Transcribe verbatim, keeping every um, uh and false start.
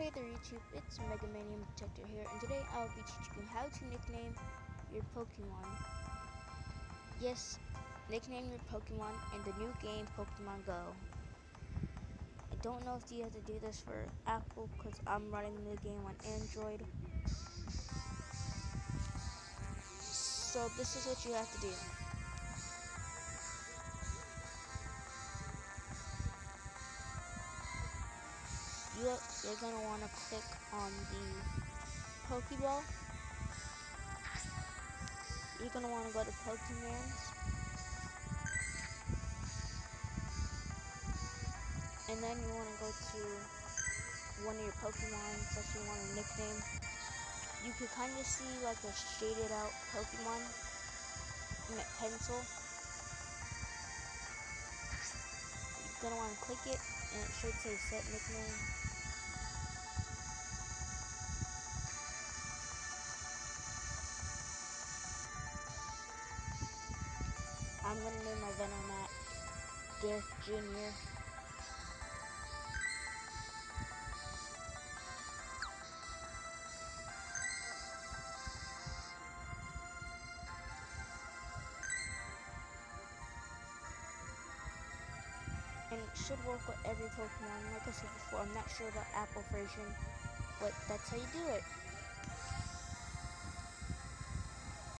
Hey there YouTube, it's megamanium Detector here, and today I'll be teaching you how to nickname your Pokemon. Yes, nickname your Pokemon in the new game Pokemon Go. I don't know if you have to do this for Apple because I'm running the game on Android. So this is what you have to do. You, you're going to want to click on the Pokeball. You're going to want to go to Pokemans. And then you want to go to one of your Pokemon that you want to nickname. You can kind of see like a shaded out Pokemon in that pencil. You're going to want to click it and it should say set nickname. I'm going to name my Venomat Gareth Junior And it should work with every Pokemon. Like I said before, I'm not sure about Apple version, but that's how you do it.